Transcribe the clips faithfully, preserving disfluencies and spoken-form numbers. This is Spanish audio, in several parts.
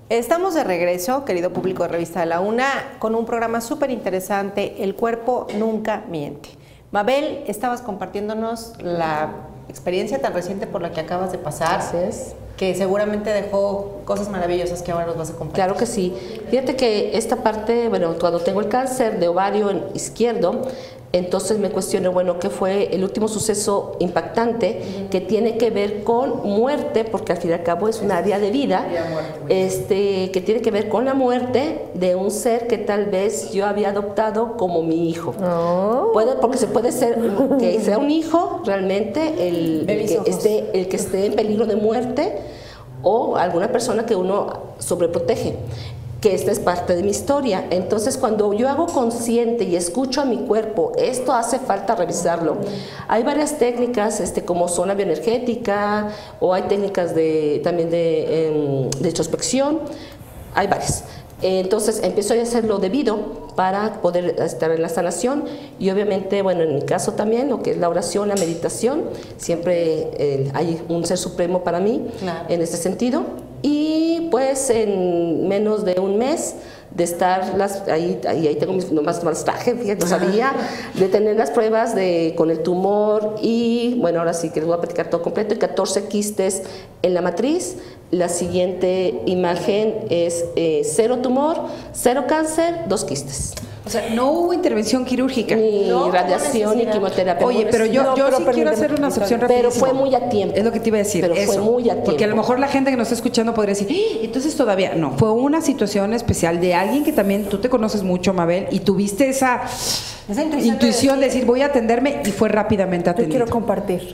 Estamos de regreso, querido público de Revista de la UNA, con un programa súper interesante, El cuerpo nunca miente. Mabel, estabas compartiéndonos la experiencia tan reciente por la que acabas de pasar. Así es. Que seguramente dejó cosas maravillosas que ahora nos vas a compartir. Claro que sí. Fíjate que esta parte, bueno, cuando tengo el cáncer de ovario izquierdo, entonces me cuestiono, bueno, ¿qué fue el último suceso impactante uh-huh. que tiene que ver con muerte? Porque al fin y al cabo es un área de vida, este, que tiene que ver con la muerte de un ser que tal vez yo había adoptado como mi hijo. Oh. Puede, porque se puede ser que sea un hijo realmente, el, el, que esté, el que esté en peligro de muerte, o alguna persona que uno sobreprotege, que esta es parte de mi historia. Entonces, cuando yo hago consciente y escucho a mi cuerpo, esto hace falta revisarlo. Hay varias técnicas, este, como son la bioenergética, o hay técnicas de, también de, eh, de introspección, hay varias. Entonces empiezo a hacer lo debido para poder estar en la sanación, y obviamente, bueno, en mi caso también, lo que es la oración, la meditación, siempre eh, hay un ser supremo para mí, claro, en este sentido. Y pues en menos de un mes de estar, las, ahí, ahí, ahí tengo mis, nomás más traje, fíjate, no sabía, de tener las pruebas de, con el tumor, y bueno, ahora sí que les voy a platicar todo completo, y catorce quistes en la matriz. La siguiente imagen es eh, cero tumor, cero cáncer, dos quistes. O sea, no hubo intervención quirúrgica. Ni no, radiación, ni quimioterapia. Oye, pero yo, no, yo pero sí quiero hacer una excepción rápida. Pero fue muy a tiempo. Es lo que te iba a decir. Pero eso. fue muy a tiempo. Porque a lo mejor la gente que nos está escuchando podría decir, ¡ah! Entonces todavía no. Fue una situación especial de alguien que también tú te conoces mucho, Mabel, y tuviste esa, esa intuición, intuición de decir, voy a atenderme, y fue rápidamente atendido. Yo quiero compartir.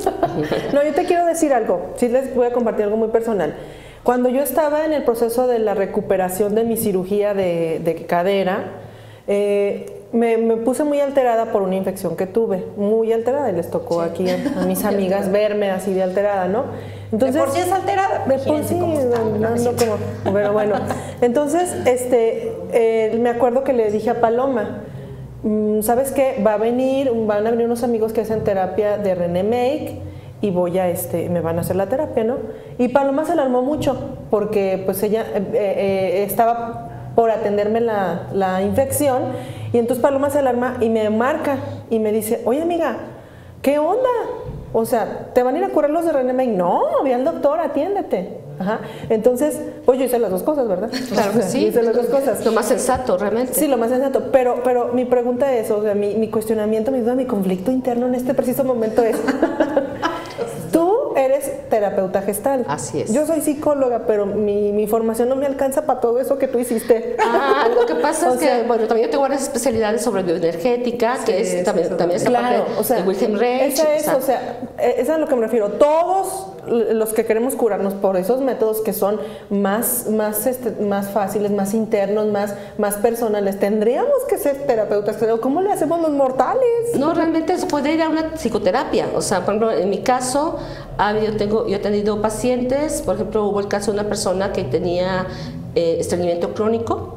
No, yo te quiero decir algo. Sí les voy a compartir algo muy personal. Cuando yo estaba en el proceso de la recuperación de mi cirugía de, de cadera, eh, me, me puse muy alterada por una infección que tuve, muy alterada, y les tocó sí. aquí a, a mis amigas verme así de alterada, ¿no? Entonces, ¿de por sí es alterada? De por sí, no, como, pero bueno. Entonces, este, eh, me acuerdo que le dije a Paloma, ¿sabes qué? Va a venir, van a venir unos amigos que hacen terapia de René Make, y voy a, este, me van a hacer la terapia, ¿no? Y Paloma se alarmó mucho, porque pues ella eh, eh, estaba por atenderme la, la infección, y entonces Paloma se alarma y me marca y me dice, oye amiga, ¿qué onda? O sea, ¿te van a ir a curar los de René May? No, ve al doctor, atiéndete. Ajá. Entonces, pues yo hice las dos cosas, ¿verdad? Claro que sí. Hice las dos cosas. Lo más sensato, realmente. Sí, lo más sensato. Pero, pero mi pregunta es, o sea, mi, mi cuestionamiento, mi duda, mi conflicto interno en este preciso momento es, tú eres terapeuta gestal. Así es. Yo soy psicóloga, pero mi, mi formación no me alcanza para todo eso que tú hiciste. Ah, lo que pasa es que, sea, bueno, también yo tengo varias especialidades sobre bioenergética, sí, que es también, también esa claro, parte o sea, de Wilhelm Reich. Esa es, o sea, esa es a lo que me refiero. Todos los que queremos curarnos por esos métodos que son más, más, este, más fáciles, más internos, más, más personales, tendríamos que ser terapeutas. ¿Cómo le hacemos los mortales? No, realmente se puede ir a una psicoterapia. O sea, por ejemplo, en mi caso, yo, tengo, yo he tenido pacientes, por ejemplo, hubo el caso de una persona que tenía eh, estreñimiento crónico,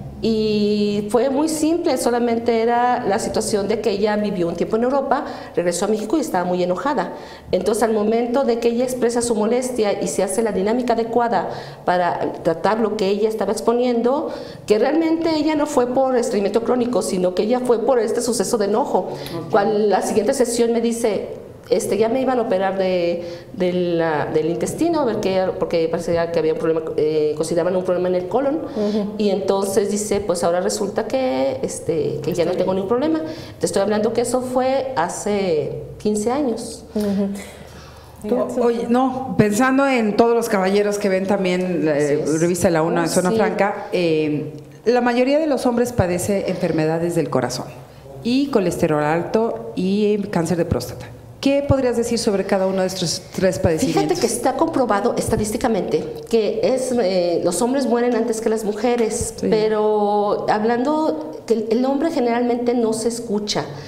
y fue muy simple, solamente era la situación de que ella vivió un tiempo en Europa, regresó a México y estaba muy enojada. Entonces, al momento de que ella expresa su molestia y se hace la dinámica adecuada para tratar lo que ella estaba exponiendo, que realmente ella no fue por estreñimiento crónico, sino que ella fue por este suceso de enojo. Okay. Cuando la siguiente sesión me dice, Este, ya me iban a operar de, de la, del intestino, a ver qué, porque parecía que había un problema, eh, consideraban un problema en el colon, uh-huh. y entonces dice, pues ahora resulta que, este, que ya no tengo ningún problema. Te estoy hablando que eso fue hace quince años. Uh-huh. Oye, no, pensando en todos los caballeros que ven también la eh, revista de la UNA, oh, en Zona sí. Franca, eh, la mayoría de los hombres padece enfermedades del corazón, y colesterol alto, y cáncer de próstata. ¿Qué podrías decir sobre cada uno de estos tres padecimientos? Fíjate que está comprobado estadísticamente que es, eh, los hombres mueren antes que las mujeres, sí. pero hablando que el hombre generalmente no se escucha.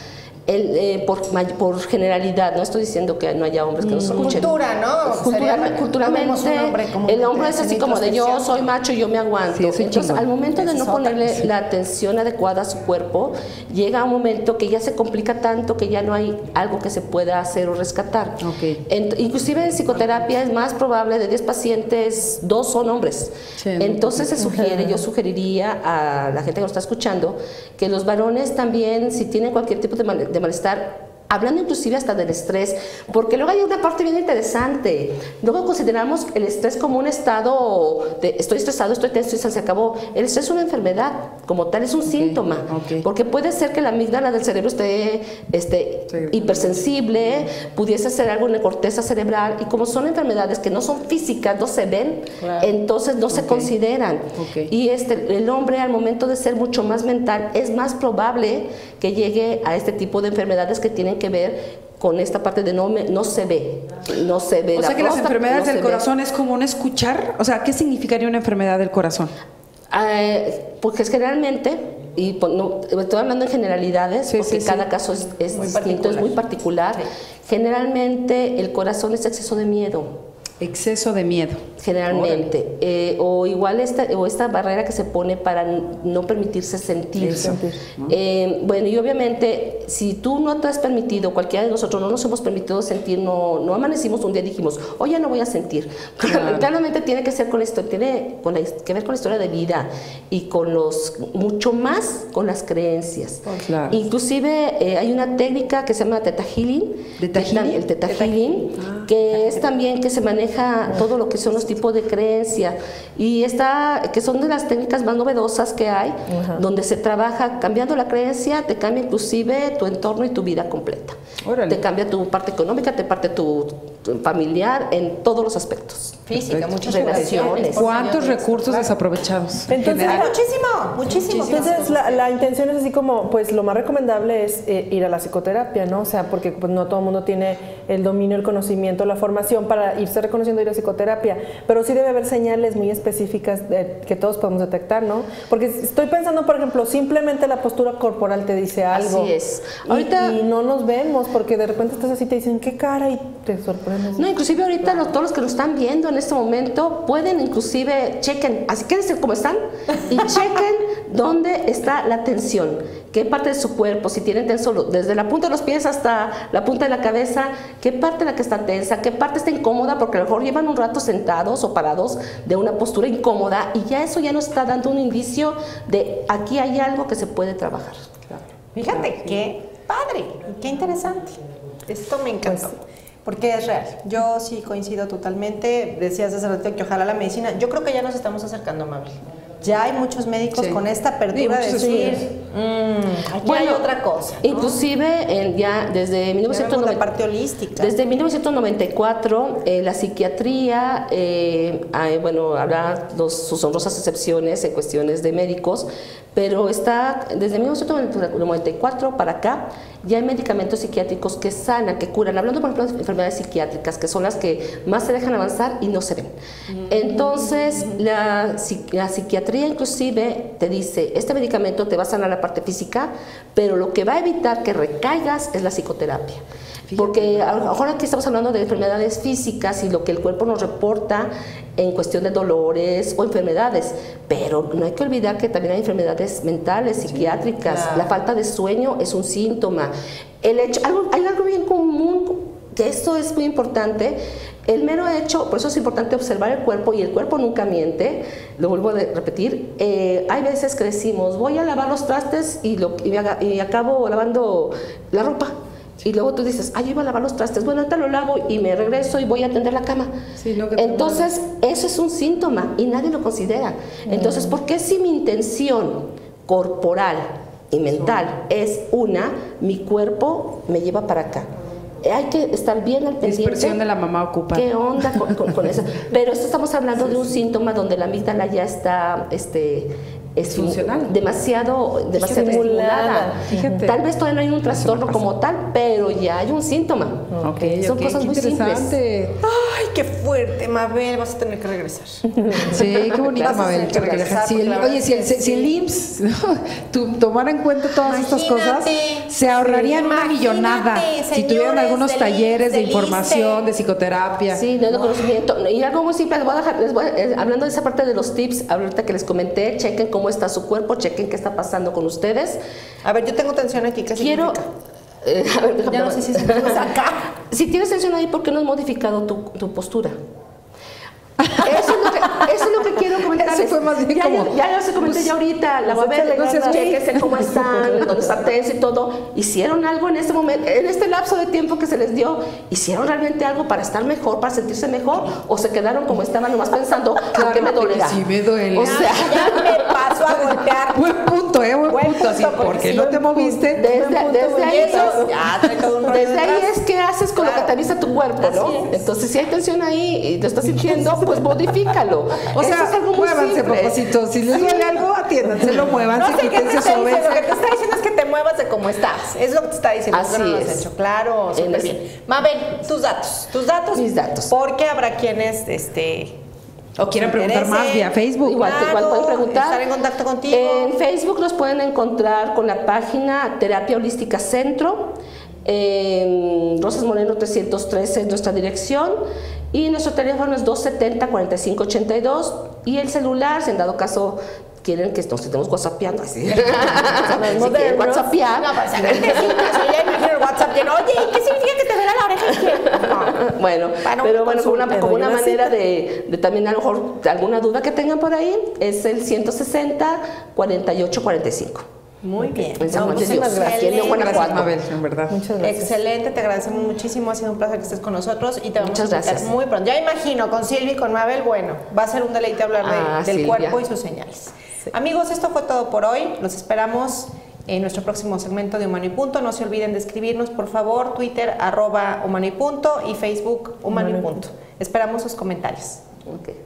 El, eh, por, por generalidad, no estoy diciendo que no haya hombres que nos escuchen. Cultura, ¿no? Cultural, culturalmente, un hombre el hombre es así como de yo soy macho y yo me aguanto. Sí, Entonces, chingón. Al momento de no ponerle sí. la atención adecuada a su cuerpo, llega un momento que ya se complica tanto que ya no hay algo que se pueda hacer o rescatar. Okay. En, inclusive en psicoterapia es más probable de diez pacientes, dos son hombres. Sí, Entonces se sugiere, yo sugeriría a la gente que nos está escuchando, que los varones también, si tienen cualquier tipo de, mal, de malestar, hablando inclusive hasta del estrés, porque luego hay una parte bien interesante. Luego consideramos el estrés como un estado de estoy estresado, estoy tenso y se acabó. El estrés es una enfermedad, como tal es un okay, síntoma, okay. porque puede ser que la amígdala del cerebro esté, esté sí, hipersensible, pudiese ser algo en la corteza cerebral, y como son enfermedades que no son físicas, no se ven, claro. entonces no okay. se consideran. Okay. Y este, el hombre al momento de ser mucho más mental es más probable que llegue a este tipo de enfermedades que tienen que ver con esta parte de no, me, no se ve, no se ve. O la sea que próstata, las enfermedades no del corazón ve. Es como un escuchar, o sea, ¿qué significaría una enfermedad del corazón? Eh, porque es generalmente, y no, estoy hablando en generalidades, sí, porque sí, cada sí. caso es, es distinto, particular. es muy particular, sí. generalmente el corazón es exceso de miedo. Exceso de miedo. Generalmente. Eh, o igual esta, o esta barrera que se pone para no permitirse sentir. sentir. Eh, bueno, y obviamente, si tú no te has permitido, cualquiera de nosotros no nos hemos permitido sentir, no, no amanecimos un día y dijimos, hoy ya no voy a sentir. Claro. Claramente tiene que ser con esto, tiene con la, que ver con la historia de vida y con los, mucho más con las creencias. Claro. Inclusive eh, hay una técnica que se llama Theta Healing. ¿Theta Healing? El Theta Healing, ah, que es también que se maneja todo lo que son los tipos de creencia y está, que son de las técnicas más novedosas que hay, uh-huh. donde se trabaja cambiando la creencia, te cambia inclusive tu entorno y tu vida completa. Órale. Te cambia tu parte económica, te parte tu, tu familiar en todos los aspectos. Física, muchas relaciones. ¿Cuántos recursos claro. desaprovechados? Entonces, muchísimo, muchísimo. Entonces, la, la intención es así como, pues lo más recomendable es eh, ir a la psicoterapia, ¿no? O sea, porque pues, no todo el mundo tiene el dominio, el conocimiento, la formación para irse reconociendo ir a psicoterapia, pero sí debe haber señales muy específicas de, que todos podemos detectar, ¿no? Porque estoy pensando, por ejemplo, simplemente la postura corporal te dice algo. Así es. Y, ahorita, y no nos vemos, porque de repente estás así y te dicen, ¿qué cara? Y te sorprendes. No, inclusive ahorita los, todos los que nos están viendo en este momento pueden inclusive, chequen, así quédense como están, y chequen dónde está la tensión, qué parte de su cuerpo, si tienen tenso, desde la punta de los pies hasta la punta de la cabeza, qué parte de la que está tensa, qué parte está incómoda, porque a lo mejor llevan un rato sentados o parados de una postura incómoda y ya eso ya nos está dando un indicio de aquí hay algo que se puede trabajar. Claro. Fíjate, claro, qué padre, qué interesante. Esto me encantó. Pues, porque es real. Yo sí coincido totalmente. Decías hace rato que ojalá la medicina. Yo creo que ya nos estamos acercando, Mabel. Ya hay muchos médicos sí. con esta apertura sí, de decir, mmm, aquí bueno, hay otra cosa, ¿no? Inclusive en, ya desde mil novecientos noventa, la parte holística. Desde mil novecientos noventa y cuatro eh, la psiquiatría, eh, hay, bueno, habrá los, sus honrosas excepciones en cuestiones de médicos, pero está desde mil novecientos noventa y cuatro para acá ya hay medicamentos psiquiátricos que sanan, que curan, hablando por ejemplo de enfermedades psiquiátricas, que son las que más se dejan avanzar y no se ven. Entonces, la, la psiquiatría inclusive te dice, este medicamento te va a sanar la parte física, pero lo que va a evitar que recaigas es la psicoterapia. Porque ahora aquí estamos hablando de enfermedades físicas y lo que el cuerpo nos reporta en cuestión de dolores o enfermedades, pero no hay que olvidar que también hay enfermedades mentales, psiquiátricas. Sí, claro. La falta de sueño es un síntoma. El hecho, algo, hay algo bien común, que esto es muy importante, el mero hecho, por eso es importante observar el cuerpo, y el cuerpo nunca miente, lo vuelvo a repetir, eh, hay veces que decimos, voy a lavar los trastes y, lo, y, me, y acabo lavando la ropa. Y luego tú dices, ay, yo iba a lavar los trastes, bueno, ahorita lo lavo y me regreso y voy a atender la cama. Sí, no, que Entonces, eso es un síntoma y nadie lo considera. Mm. Entonces, ¿por qué si mi intención corporal y mental sí. es una, mi cuerpo me lleva para acá? Hay que estar bien al pendiente. Expresión de la mamá ocupada. ¿Qué onda con, con, con eso? Pero esto estamos hablando sí, de un síntoma donde la amígdala ya está... este es funcional, demasiado, demasiado estimulada. Fíjate. Tal vez todavía no hay un trastorno como tal, pero ya hay un síntoma. Okay, Son okay, cosas muy simples. Ay, qué fuerte, Mabel, vas a tener que regresar. Sí, qué bonito, Vas a Mabel. tener que regresar, Si el- porque la oye, si el, verdad es que si el sí. I M S S ¿no? tu- tomara en cuenta todas estas cosas, Imagínate. se ahorrarían una Imagínate, millonada si tuvieran señores algunos del talleres de I M S S, del información, I S S S. de psicoterapia. Sí, de conocimiento. Y algo muy simple, les voy a dejar, les voy a- eh, hablando de esa parte de los tips, ahorita que les comenté, chequen cómo está su cuerpo, chequen qué está pasando con ustedes. A ver, yo tengo tensión aquí, ¿qué Quiero... significa? eh, a ver, déjame Ya no ver. sé si sentimos acá. Si tienes tensión ahí, ¿por qué no has modificado tu, tu postura? Eso es lo que, eso es lo que quiero comentarles. Eso fue más bien ya, como, ya, ya se comenté yo ahorita, la voy a ver, échale ganas. chequense cómo están, dónde está tenso y todo. ¿Hicieron algo en este momento, en este lapso de tiempo que se les dio? ¿Hicieron realmente algo para estar mejor, para sentirse mejor? ¿O se quedaron como estaban nomás pensando, ¿por qué me dolerá? Sí me duele. O sea, Ya me paso a golpear. Buen punto, ¿eh? Buen, Buen punto. Así, punto, porque porque sí, no buen te moviste. desde, desde ahí, Eso, es, ya trae todo un rollo desde ahí detrás. es qué haces con lo que Claro. te avisa tu cuerpo, ¿no? Así es. Entonces, si hay tensión ahí y te estás sintiendo, pues modifícalo. O Eso sea, es algo muy muévanse, simple. papacitos. Si les duele algo, atiéndanse, lo muevan, No se sé qué te quítense está diciendo, sobes. lo que te está diciendo es que te muevas de cómo estás. Es lo que te está diciendo. Así tú no lo has es. hecho. Claro, En súper ese- bien. Mabel, tus datos. Tus datos. Mis datos. Porque habrá quienes, este... O quieren preguntar más vía Facebook. Igual, te- igual pueden preguntar. Estar en contacto contigo. En Facebook nos pueden encontrar con la página Terapia Holística Centro. En Rosas Moreno trescientos trece es nuestra dirección. Y nuestro teléfono es dos setenta, cuarenta y cinco ochenta y dos. Y el celular, si en dado caso quieren que nos estemos whatsappeando así. Si quieren modernos. whatsappear. No, pues a ver, te sientas, yo ya imagino el WhatsApp lleno. Oye, ¿qué significa que te duele la oreja izquierda? No. Bueno, Para pero una bueno, como una, consulta, como una doy una manera cita. de, de también a lo mejor alguna duda que tengan por ahí, es el ciento sesenta, cuarenta y ocho cuarenta y cinco. Muy bien. En San No, Juan de muchísimas Dios, gracias. aquí en León, Gracias, Guanajuato. Mabel, en verdad. Muchas gracias. Excelente, te agradecemos muchísimo, ha sido un placer que estés con nosotros y te vamos Muchas a escuchar gracias. muy pronto. Ya imagino, con Silvia y con Mabel, bueno, va a ser un deleite hablar de- Ah, del Silvia. cuerpo y sus señales. Amigos, esto fue todo por hoy, los esperamos en nuestro próximo segmento de Humano y Punto. No se olviden de escribirnos, por favor, Twitter, arroba Humano y Punto y Facebook, Humano y Punto. Esperamos sus comentarios. Ok.